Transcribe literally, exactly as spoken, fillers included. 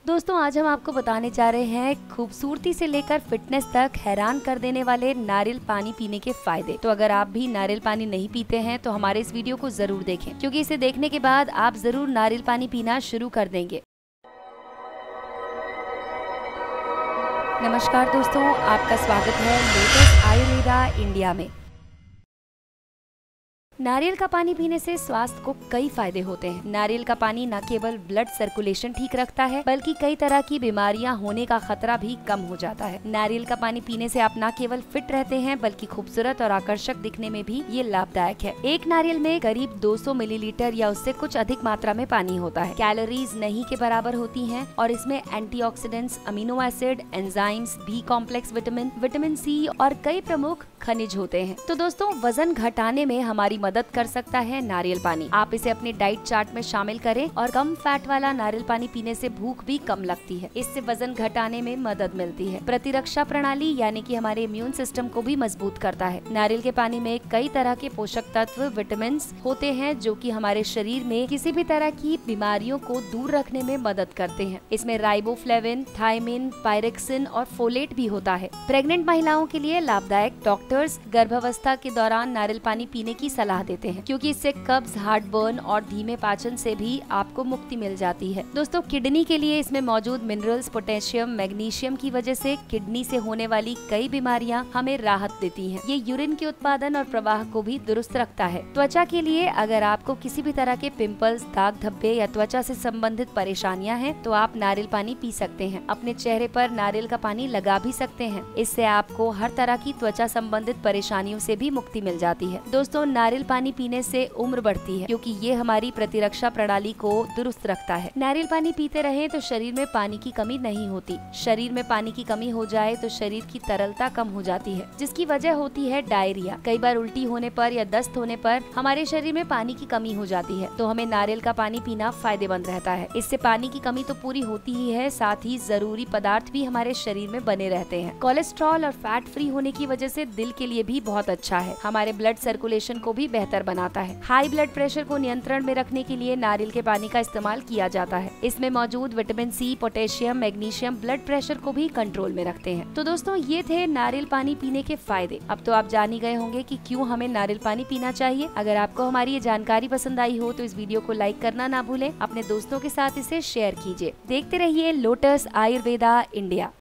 दोस्तों आज हम आपको बताने जा रहे हैं खूबसूरती से लेकर फिटनेस तक हैरान कर देने वाले नारियल पानी पीने के फायदे। तो अगर आप भी नारियल पानी नहीं पीते हैं तो हमारे इस वीडियो को जरूर देखें, क्योंकि इसे देखने के बाद आप जरूर नारियल पानी पीना शुरू कर देंगे। नमस्कार दोस्तों, आपका स्वागत है लोटस आयुर्वेदा इंडिया में। नारियल का पानी पीने से स्वास्थ्य को कई फायदे होते हैं। नारियल का पानी न केवल ब्लड सर्कुलेशन ठीक रखता है, बल्कि कई तरह की बीमारियां होने का खतरा भी कम हो जाता है। नारियल का पानी पीने से आप न केवल फिट रहते हैं, बल्कि खूबसूरत और आकर्षक दिखने में भी ये लाभदायक है। एक नारियल में करीब दो सौ मिलीलीटर या उससे कुछ अधिक मात्रा में पानी होता है। कैलोरीज नहीं के बराबर होती है और इसमें antioxidants, amino acid, enzymes, B complex vitamin, vitamin C और कई प्रमुख खनिज होते हैं। तो दोस्तों वजन घटाने में हमारी मदद कर सकता है नारियल पानी। आप इसे अपने डाइट चार्ट में शामिल करें और कम फैट वाला नारियल पानी पीने से भूख भी कम लगती है। इससे वजन घटाने में मदद मिलती है। प्रतिरक्षा प्रणाली यानी कि हमारे इम्यून सिस्टम को भी मजबूत करता है। नारियल के पानी में कई तरह के पोषक तत्व, विटामिन होते हैं जो कि हमारे शरीर में किसी भी तरह की बीमारियों को दूर रखने में मदद करते हैं। इसमें राइबोफ्लेविन, थायमिन, पायरेक्सिन और फोलेट भी होता है। प्रेग्नेंट महिलाओं के लिए लाभदायक। डॉक्टर्स गर्भावस्था के दौरान नारियल पानी पीने की सलाह देते हैं, क्योंकि इससे कब्ज, हार्ट बर्न और धीमे पाचन से भी आपको मुक्ति मिल जाती है। दोस्तों किडनी के लिए इसमें मौजूद मिनरल्स, पोटेशियम, मैग्नीशियम की वजह से किडनी से होने वाली कई बीमारियां हमें राहत देती हैं। ये यूरिन के उत्पादन और प्रवाह को भी दुरुस्त रखता है। त्वचा के लिए अगर आपको किसी भी तरह के पिंपल्स, दाग धब्बे या त्वचा से संबंधित परेशानियां हैं तो आप नारियल पानी पी सकते हैं। अपने चेहरे पर नारियल का पानी लगा भी सकते हैं। इससे आपको हर तरह की त्वचा संबंधित परेशानियों से भी मुक्ति मिल जाती है। दोस्तों नारियल पानी पीने से उम्र बढ़ती है, क्योंकि ये हमारी प्रतिरक्षा प्रणाली को दुरुस्त रखता है। नारियल पानी पीते रहें तो शरीर में पानी की कमी नहीं होती। शरीर में पानी की कमी हो जाए तो शरीर की तरलता कम हो जाती है, जिसकी वजह होती है डायरिया। कई बार उल्टी होने पर या दस्त होने पर हमारे शरीर में पानी की कमी हो जाती है, तो हमें नारियल का पानी पीना फायदेमंद रहता है। इससे पानी की कमी तो पूरी होती ही है, साथ ही जरूरी पदार्थ भी हमारे शरीर में बने रहते हैं। कोलेस्ट्रॉल और फैट फ्री होने की वजह से दिल के लिए भी बहुत अच्छा है। हमारे ब्लड सर्कुलेशन को भी बेहतर बनाता है। हाई ब्लड प्रेशर को नियंत्रण में रखने के लिए नारियल के पानी का इस्तेमाल किया जाता है। इसमें मौजूद vitamin C, potassium, magnesium blood pressure को भी कंट्रोल में रखते हैं। तो दोस्तों ये थे नारियल पानी पीने के फायदे। अब तो आप जान ही गए होंगे कि क्यों हमें नारियल पानी पीना चाहिए। अगर आपको हमारी ये जानकारी पसंद आई हो तो इस वीडियो को लाइक करना ना भूलें। अपने दोस्तों के साथ इसे शेयर कीजिए। देखते रहिए लोटस आयुर्वेदा इंडिया।